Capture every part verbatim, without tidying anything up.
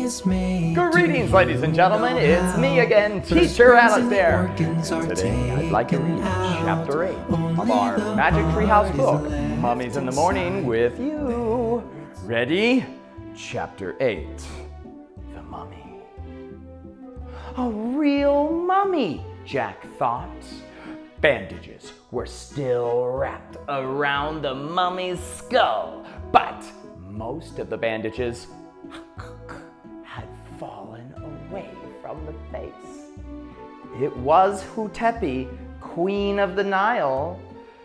is made. Greetings, ladies and gentlemen. It's me again, Teacher Alistair. Today, I'd like to read Chapter eight of our Magic Treehouse book, Mummies in the Morning with You. Ready? Chapter eight, The Mummy. A real mummy, Jack thought. Bandages were still wrapped around the mummy's skull, but most of the bandages had fallen away from the face. It was Hutepi, Queen of the Nile.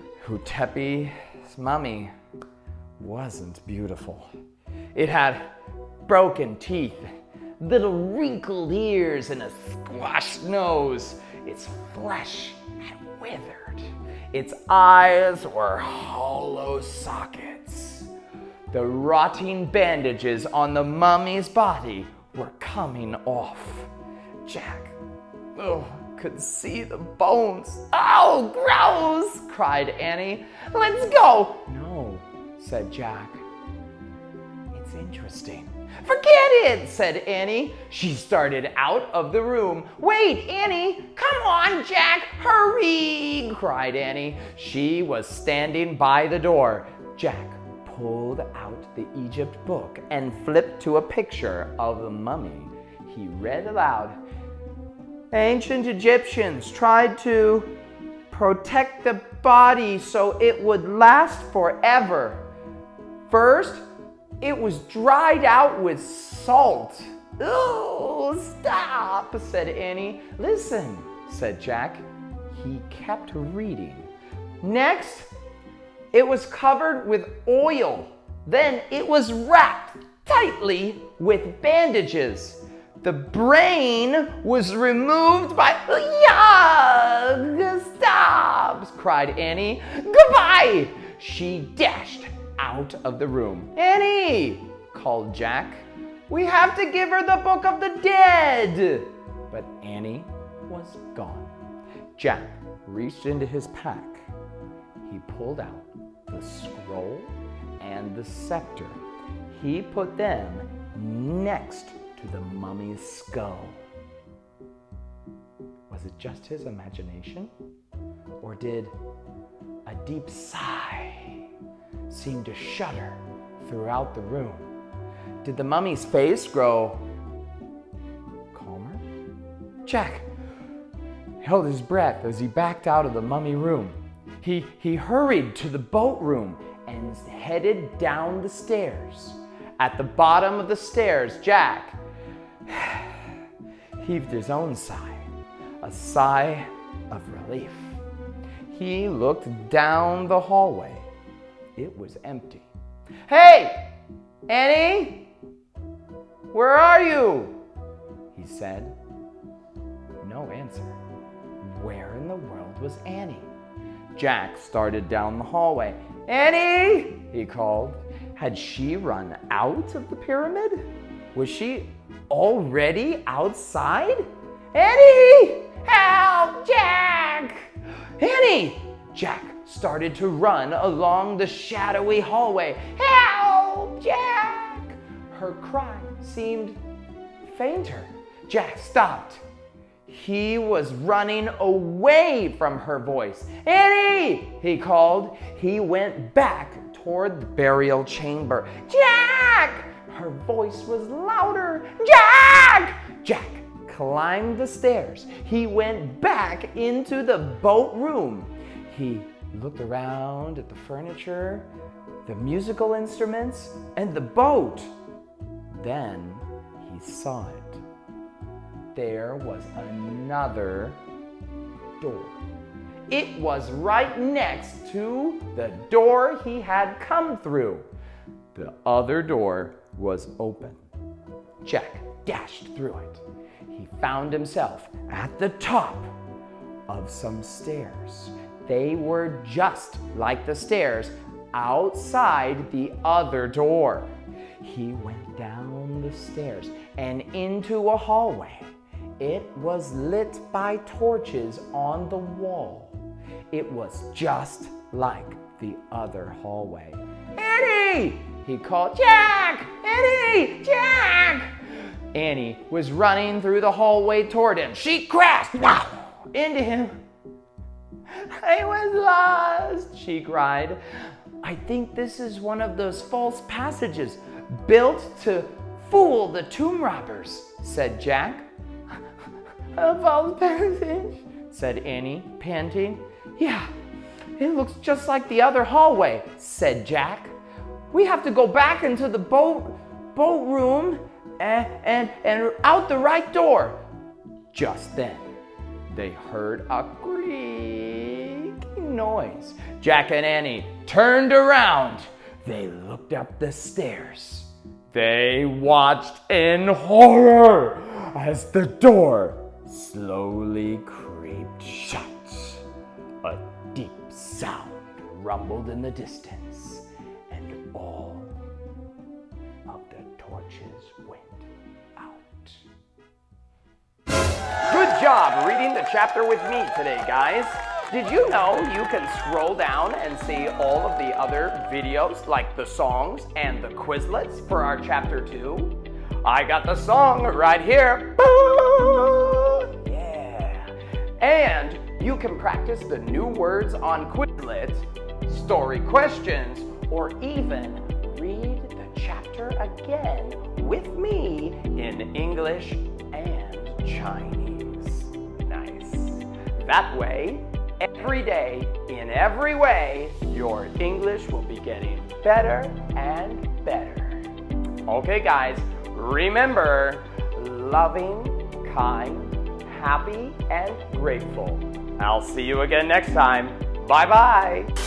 Hutepi's mummy wasn't beautiful. It had broken teeth, little wrinkled ears, and a squashed nose. Its flesh had withered. Its eyes were hollow sockets. The rotting bandages on the mummy's body were coming off. Jack oh, could see the bones. Oh, gross, cried Annie. Let's go. No, said Jack. It's interesting. Forget it, said Annie. She started out of the room. Wait, Annie, come on, Jack, hurry, cried Annie. She was standing by the door. Jack pulled out the Egypt book and flipped to a picture of the mummy. He read aloud, Ancient Egyptians tried to protect the body so it would last forever. First, it was dried out with salt. Oh, stop, said Annie. Listen, said Jack. He kept reading. Next, it was covered with oil. Then it was wrapped tightly with bandages. The brain was removed by... Yuck! Stop! Cried Annie. Goodbye! She dashed out of the room. Annie! Called Jack. We have to give her the Book of the Dead! But Annie was gone. Jack reached into his pack. He pulled out the scroll and the scepter. He put them next to the mummy's skull. Was it just his imagination? Or did a deep sigh seem to shudder throughout the room? Did the mummy's face grow calmer? Jack held his breath as he backed out of the mummy room. He, he hurried to the boat room and headed down the stairs. At the bottom of the stairs, Jack heaved his own sigh, a sigh of relief. He looked down the hallway. It was empty. Hey, Annie, where are you? He said. No answer. Where in the world was Annie? Jack started down the hallway. Annie, he called. Had she run out of the pyramid? Was she already outside? Annie, help, Jack! Annie! Jack started to run along the shadowy hallway. Help, Jack! Her cry seemed fainter. Jack stopped. He was running away from her voice. Annie! He called. He went back toward the burial chamber. Jack! Her voice was louder. Jack! Jack climbed the stairs. He went back into the boat room. He looked around at the furniture, the musical instruments, and the boat. Then he saw it. There was another door. It was right next to the door he had come through. The other door was open. Jack dashed through it. He found himself at the top of some stairs. They were just like the stairs outside the other door. He went down the stairs and into a hallway. It was lit by torches on the wall. It was just like the other hallway. Annie! He called, Jack! Annie! Jack! Annie was running through the hallway toward him. She crashed into him. I was lost, she cried. I think this is one of those false passages built to fool the tomb robbers, said Jack. A false passage, said Annie, panting. Yeah, it looks just like the other hallway, said Jack. We have to go back into the boat, boat room and, and, and out the right door. Just then, they heard a creaking noise. Jack and Annie turned around. They looked up the stairs. They watched in horror as the door slowly creaked shut. A deep sound rumbled in the distance, and all of the torches went out. Good job reading the chapter with me today, guys. Did you know you can scroll down and see all of the other videos, like the songs and the Quizlets for our chapter two? I got the song right here. Yeah. And you can practice the new words on Quizlet, story questions, or even read the chapter again with me in English and Chinese. Nice. That way, every day, in every way, your English will be getting better and better. Okay, guys, remember, loving, kind, happy, and grateful. I'll see you again next time. Bye-bye.